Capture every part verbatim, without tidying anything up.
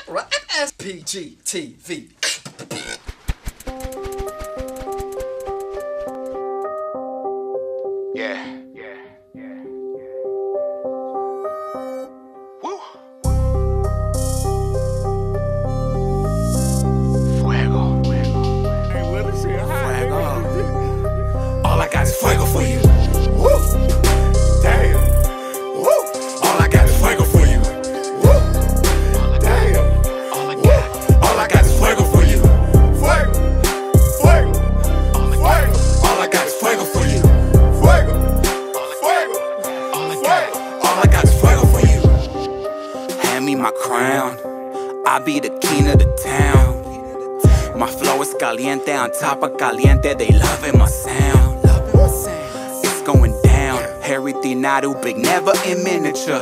S P G T V. Yeah, yeah, yeah, yeah. Woo. Fuego, fuego. Hey, what is it? Fuego. All I got is fuego for you. Woo. Damn. Woo. All I got is fuego for you. Woo. Damn. All I got. All I got is fuego for you. Fuego. Fuego. Fuego. All I got is fuego for you. Fuego. Fuego. All I got. All I got is fuego for you. Hand me my crown, I be the king of the town. My flow is caliente on top of caliente, they loving my sound. It's going down, everything I do big, never in miniature.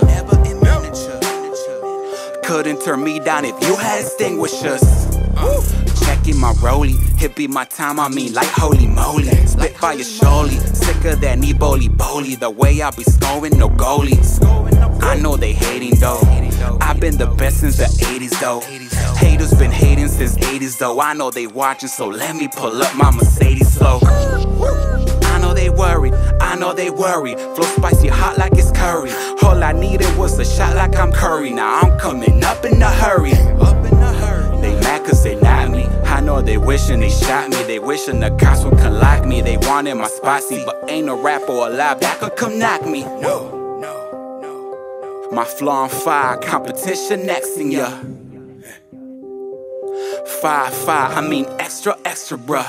Couldn't turn me down if you had extinguishers. Checking my rollie, it be my time, I mean like holy moly. Spit fire surely, sicker than Eboli Boli. The way I be scoring, no goalies. I know they hating though, I've been the best since the eighties though. Haters been hating since eighties though. I know they watching, so let me pull up my Mercedes slow. I know they worried, I know they worry. Flow spicy hot like it's curry. All I needed was a shot like I'm Curry. Now I'm coming up in a hurry. They mad cause they not me. I know they wishing they shot me. They wishing the cops would come lock me. They wanted my spicy, but ain't no rapper alive that could come knock me. No, no, no, no. My flow on fire, competition next in ya. Five, five, I mean extra, extra, bruh.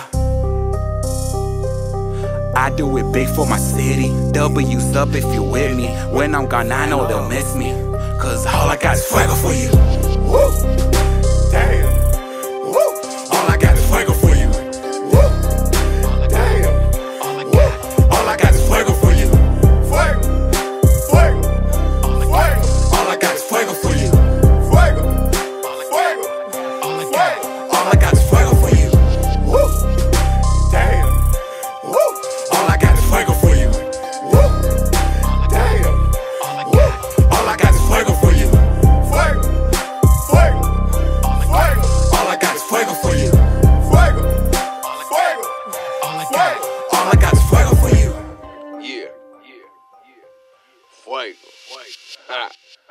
I do it big for my city. W's up if you with me. When I'm gone, I know they'll miss me. Cause all I got is fuego for you. Woo. Damn. Woo. All I got is fuego for you. Woo. Damn. All I got. All I got is fuego for you. Fuego. Fuego. Fuego. All I got is fuego for you. Fuego. Fuego. All I got. All I got is fuego for you. Woo. Damn. Woo. All I got is fuego for you. Woo. Damn. Woo. All I got is fuego for you. Fuego. Fuego. Fuego. All I got is fuego for you. Fuego. Fuego. All I got. All I got is fuego for you. Yeah. Yeah. Yeah. Fuego. Ha.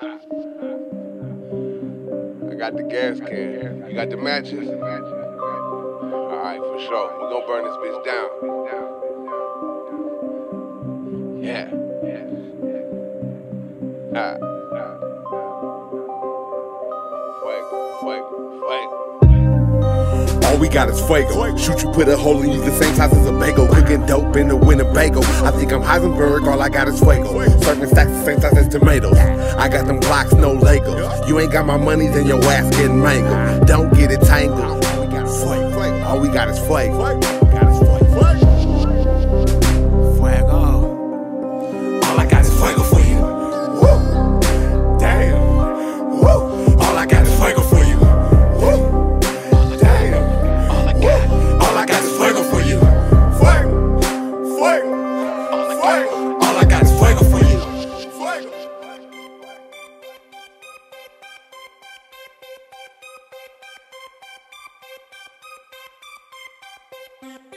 I got the gas can. You got the matches? Alright, for sure. We're gonna burn this bitch down. Yeah. Ah. Fuego, fuego, fuego. All we got is fuego. Shoot you, put a hole in you the same size as a bagel. Cooking dope in the Winnebago. I think I'm Heisenberg, all I got is fuego. Serving stacks the same size as tomatoes. I got them blocks, no Legos. You ain't got my money, then your ass getting mangled. Don't get it tangled. All we got is fuego. All we got is fuego. Fuego. All I got is fuego for you. Woo. Damn. Woo. All I got is fuego for you. Woo. Damn. All I got. All I got is fuego for you. Fuego. Fuego. Fuego. All I got is fuego for you. Fuego. Thank